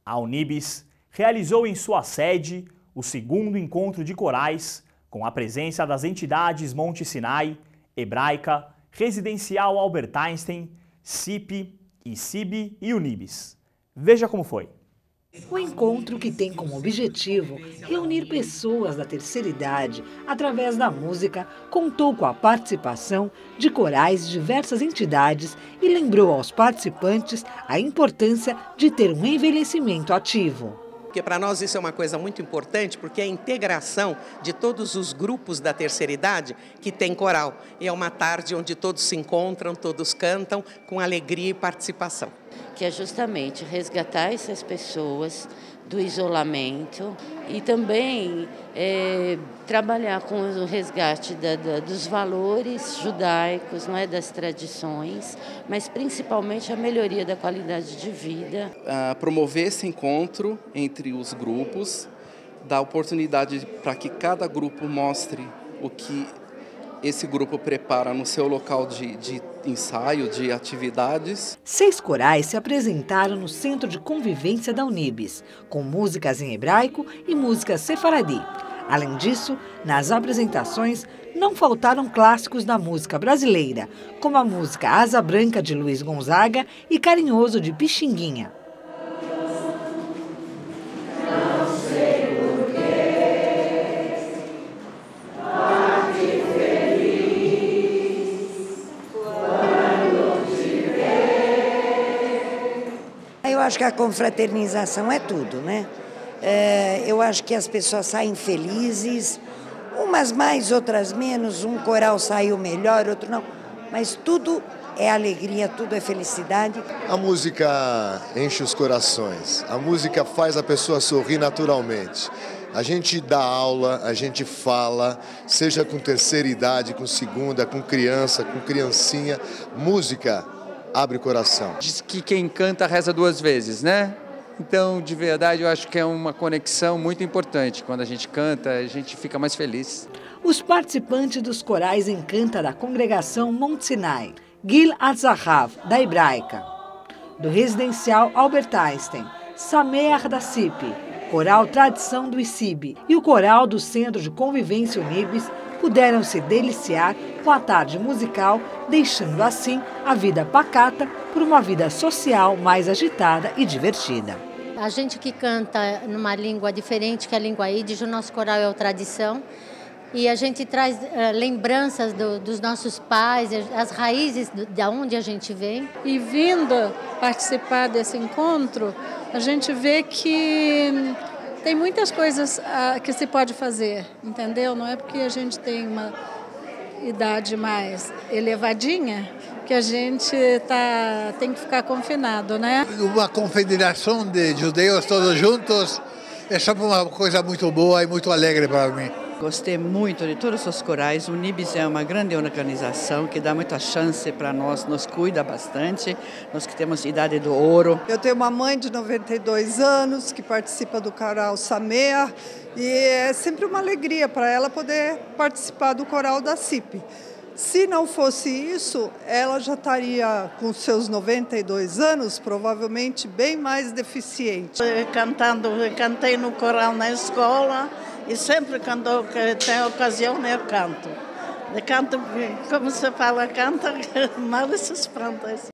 A Unibis realizou em sua sede o segundo encontro de corais, com a presença das entidades Monte Sinai, Hebraica, Residencial Albert Einstein, CIP, ICIB e Unibis. Veja como foi. O encontro, que tem como objetivo reunir pessoas da terceira idade através da música, contou com a participação de corais de diversas entidades e lembrou aos participantes a importância de ter um envelhecimento ativo. Porque para nós isso é uma coisa muito importante, porque é a integração de todos os grupos da terceira idade que tem coral. E é uma tarde onde todos se encontram, todos cantam com alegria e participação. Que é justamente resgatar essas pessoas do isolamento e também trabalhar com o resgate dos valores judaicos, não é, das tradições, mas principalmente a melhoria da qualidade de vida. Promover esse encontro entre os grupos, dar oportunidade para que cada grupo mostre o que esse grupo prepara no seu local de ensaio, de atividades. 6 corais se apresentaram no Centro de Convivência da Unibis, com músicas em hebraico e músicas sefaradi. Além disso, nas apresentações não faltaram clássicos da música brasileira, como a música Asa Branca de Luiz Gonzaga e Carinhoso de Pixinguinha. Eu acho que a confraternização é tudo, né? Eu acho que as pessoas saem felizes, umas mais, outras menos, um coral saiu melhor, outro não, mas tudo é alegria, tudo é felicidade. A música enche os corações, a música faz a pessoa sorrir naturalmente. A gente dá aula, a gente fala, seja com terceira idade, com segunda, com criança, com criancinha, música abre o coração. Diz que quem canta reza 2 vezes, né? Então, de verdade, eu acho que é uma conexão muito importante. Quando a gente canta, a gente fica mais feliz. Os participantes dos corais Encanta da congregação Monte Sinai, Gil Azahav, da Hebraica, do Residencial Albert Einstein, Sameach da CIP, Coral Tradição do ICIB e o coral do Centro de Convivência Unibis puderam se deliciar com a tarde musical, deixando assim a vida pacata por uma vida social mais agitada e divertida. A gente que canta numa língua diferente que a língua ídis, o nosso coral é o Tradição, e a gente traz lembranças dos nossos pais, as raízes de onde a gente vem. E vindo participar desse encontro, a gente vê que tem muitas coisas que se pode fazer, entendeu? Não é porque a gente tem uma idade mais elevadinha que a gente tem que ficar confinado, né? Uma confederação de judeus todos juntos é sempre uma coisa muito boa e muito alegre para mim. Gostei muito de todos os corais. O Unibis é uma grande organização que dá muita chance para nós, nos cuida bastante, nós que temos idade do ouro. Eu tenho uma mãe de 92 anos que participa do coral Sameach e é sempre uma alegria para ela poder participar do coral da CIP. Se não fosse isso, ela já estaria com seus 92 anos, provavelmente bem mais deficiente. Cantei no coral na escola e sempre quando tem ocasião eu canto. Eu canto, como se fala, canta mal essas plantas.